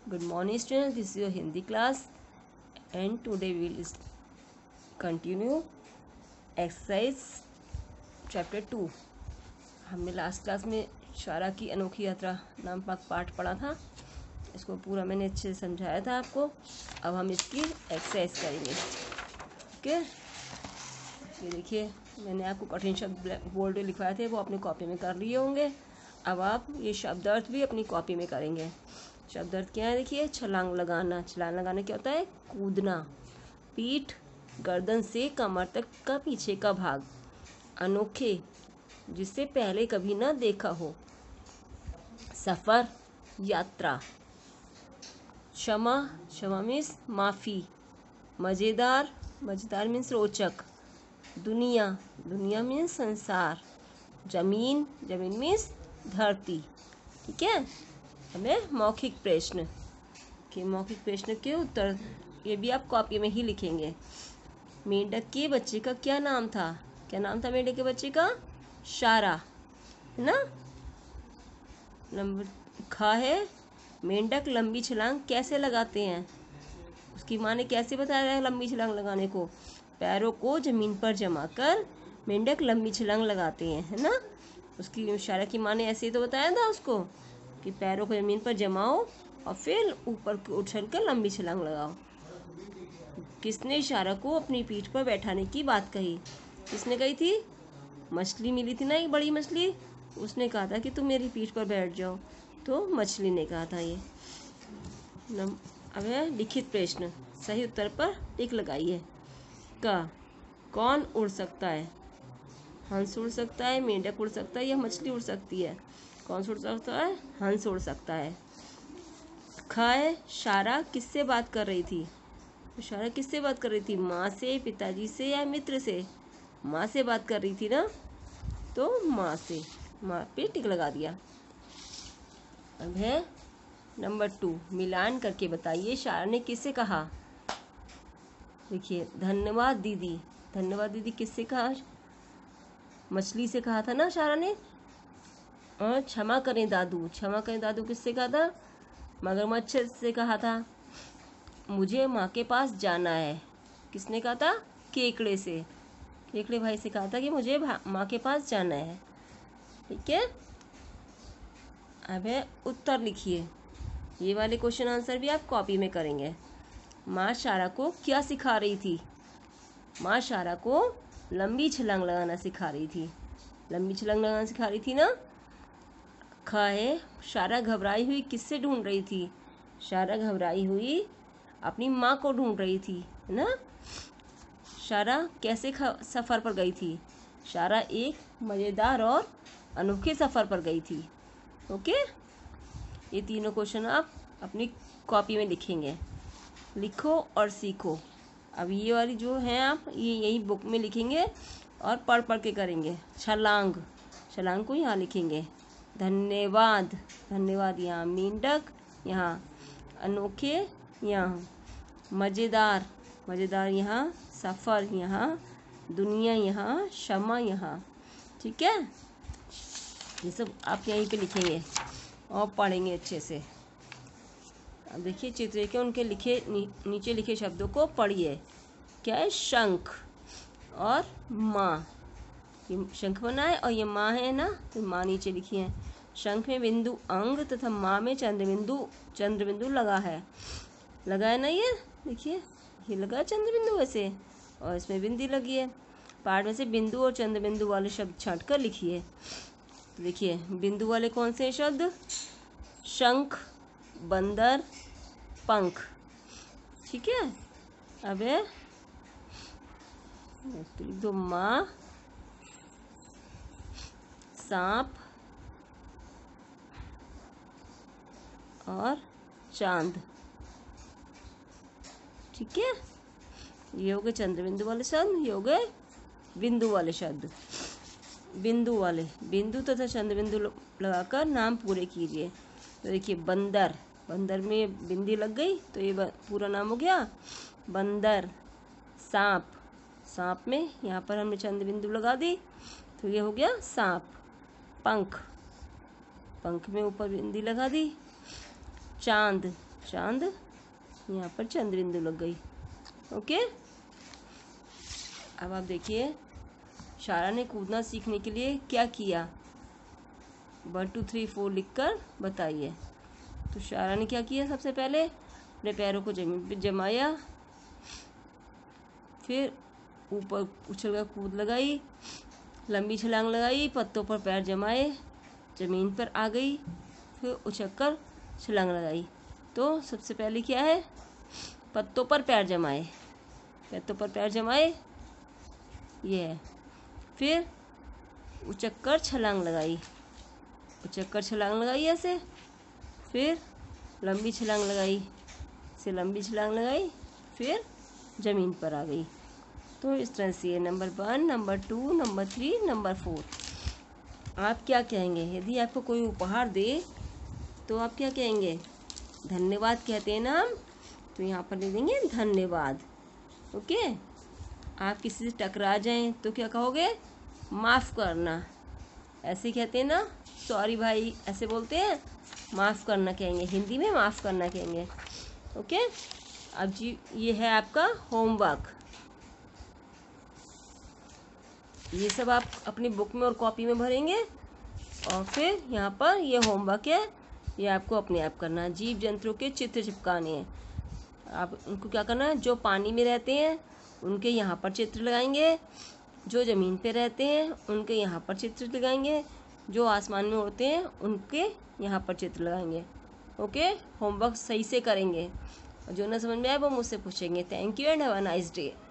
Good morning students, this is your Hindi class and today we will continue exercise chapter 2। हमने last class में शारा की अनोखी यात्रा नाम का पाठ पढ़ा था। इसको पूरा मैंने अच्छे से समझाया था आपको। अब हम इसकी एक्सरसाइज करेंगे। ओके, ये देखिए मैंने आपको कठिन शब्द बोर्ड पे लिखवाए थे, वो अपनी कॉपी में कर लिए होंगे। अब आप ये शब्द अर्थ भी अपनी कॉपी में करेंगे। शब्द अर्थ क्या है, देखिए छलांग लगाना। छलांग लगाना क्या होता है, कूदना। पीठ गर्दन से कमर तक का पीछे का भाग। अनोखे, जिसे पहले कभी ना देखा हो। सफ़र, यात्रा। क्षमा, क्षमा मीन्स माफ़ी। मज़ेदार, मज़ेदार मीन्स रोचक। दुनिया, दुनिया मीन्स संसार। जमीन, जमीन मीन्स धरती। ठीक है। हमें मौखिक प्रश्न के मौखिक प्रश्न के उत्तर ये भी आप कॉपी में ही लिखेंगे। मेंढक के बच्चे का क्या नाम था? क्या नाम था मेंढक के बच्चे का? शारा, है ना। नंबर खा है, मेंढक लंबी छलांग कैसे लगाते हैं? उसकी माँ ने कैसे बताया है लंबी छलांग लगाने को? पैरों को जमीन पर जमा कर मेंढक लंबी छलांग लगाते हैं, है ना। उसकी शारा की माँ ने ऐसे ही तो बताया था उसको कि पैरों को ज़मीन पर जमाओ और फिर ऊपर उछल कर लंबी छलांग लगाओ। किसने शारा को अपनी पीठ पर बैठाने की बात कही? किसने कही थी? मछली मिली थी ना, एक बड़ी मछली, उसने कहा था कि तुम मेरी पीठ पर बैठ जाओ, तो मछली ने कहा था ये। अब है लिखित प्रश्न, सही उत्तर पर टिक लगाइए। का, कौन उड़ सकता है? हंस उड़ सकता है, मेंढक उड़ सकता है या मछली उड़ सकती है? कौन सा उड़ सकता है? हंस उड़ सकता है। खाए, शारा किससे बात कर रही थी? शारा किससे बात कर रही थी? माँ से, पिताजी से या मित्र से? माँ से बात कर रही थी ना, तो माँ से। माँ पे टिक लगा दिया। अब है नंबर 2, मिलान करके बताइए शारा ने किससे कहा? देखिए, धन्यवाद दीदी। धन्यवाद दीदी किससे कहा? मछली से कहा था ना शारा ने। और क्षमा करें दादू, क्षमा करें दादू किससे कहा था? मगरमच्छ से कहा था। मुझे माँ के पास जाना है, किसने कहा था? केकड़े से। केकड़े भाई से कहा था कि मुझे माँ के पास जाना है। ठीक है। अब है उत्तर लिखिए। ये वाले क्वेश्चन आंसर भी आप कॉपी में करेंगे। माँ शारा को क्या सिखा रही थी? माँ शारा को लंबी छलांग लगाना सिखा रही थी। लंबी छलांग लगाना सिखा रही थी ना। खाए, शारा घबराई हुई किससे ढूंढ रही थी? शारा घबराई हुई अपनी माँ को ढूंढ रही थी, है ना। शारा कैसे सफ़र पर गई थी? शारा एक मज़ेदार और अनोखे सफ़र पर गई थी। ओके, ये तीनों क्वेश्चन आप अपनी कॉपी में लिखेंगे। लिखो और सीखो। अब ये वाली जो है आप ये यही बुक में लिखेंगे और पढ़ पढ़ के करेंगे। छलांग, छलांग को यहाँ लिखेंगे। धन्यवाद, धन्यवाद यहाँ। मेंढक यहाँ। अनोखे यहाँ। मज़ेदार, मज़ेदार यहाँ। सफ़र यहाँ। दुनिया यहाँ। क्षमा यहाँ। ठीक है, ये सब आप यहीं पे लिखेंगे और पढ़ेंगे अच्छे से। अब देखिए चित्र के उनके लिखे नीचे लिखे शब्दों को पढ़िए। क्या है? शंख और माँ। ये शंख बना है और ये माँ है ना, तो माँ नीचे लिखी है। शंख में बिंदु अंग तथा माँ में चंद्रबिंदु लगा है। लगा है ना, ये देखिए ये लगा है चंद्रबिंदु वैसे, और इसमें बिंदी लगी है। पाठ में से बिंदु और चंद्रबिंदु वाले शब्द छांट कर लिखिए। तो देखिए बिंदु वाले कौन से शब्द? शंख, बंदर, पंख। ठीक है। अब है तो माँ, सांप और चांद। ठीक है, ये हो गए चंद्रबिंदु वाले शब्द, ये हो गए बिंदु वाले शब्द। बिंदु वाले, बिंदु तथा चंद्रबिंदु लगाकर नाम पूरे कीजिए। तो देखिए बंदर, बंदर में बिंदी लग गई तो ये पूरा नाम हो गया बंदर। सांप, सांप में यहाँ पर हमने चंद्रबिंदु लगा दी तो ये हो गया सांप। पंख, पंख में ऊपर बिंदी लगा दी। चांद, चांद, यहाँ पर चंद्र बिंदु लग गई। ओके, अब आप देखिए शारा ने कूदना सीखने के लिए क्या किया, 1 2 3 4 लिखकर बताइए। तो शारा ने क्या किया, सबसे पहले अपने पैरों को जमीन पर जमाया, फिर ऊपर उछलकर कूद लगाई, लंबी छलांग लगाई, पत्तों पर पैर जमाए, ज़मीन पर आ गई, फिर उछलकर छलांग लगाई। तो सबसे पहले क्या है, पत्तों पर पैर जमाए, पत्तों पर पैर जमाए, ये है। फिर उछलकर छलांग लगाई, उछलकर छलांग लगाई ऐसे, फिर लंबी छलांग लगाई, से लंबी छलांग लगाई, फिर ज़मीन पर आ गई। तो इस तरह से नंबर 1, नंबर 2, नंबर 3, नंबर 4। आप क्या कहेंगे, यदि आपको कोई उपहार दे तो आप क्या कहेंगे, धन्यवाद कहते हैं ना हम, तो यहाँ पर लिख देंगे धन्यवाद। ओके, आप किसी से टकरा जाएं तो क्या कहोगे, माफ़ करना, ऐसे कहते हैं ना, सॉरी भाई ऐसे बोलते हैं, माफ़ करना कहेंगे, हिंदी में माफ़ करना कहेंगे। ओके, अब जी ये है आपका होमवर्क, ये सब आप अपनी बुक में और कॉपी में भरेंगे, और फिर यहाँ पर ये होमवर्क है, ये आपको अपने आप करना है। जीव जंतुओं के चित्र चिपकाने हैं, आप उनको क्या करना है, जो पानी में रहते हैं उनके यहाँ पर चित्र लगाएंगे, जो ज़मीन पे रहते हैं उनके यहाँ पर चित्र लगाएंगे, जो आसमान में उड़ते हैं उनके यहाँ पर चित्र लगाएंगे। ओके, होमवर्क सही से करेंगे, और जो ना समझ में आए वो मुझसे पूछेंगे। Thank you and have a nice day.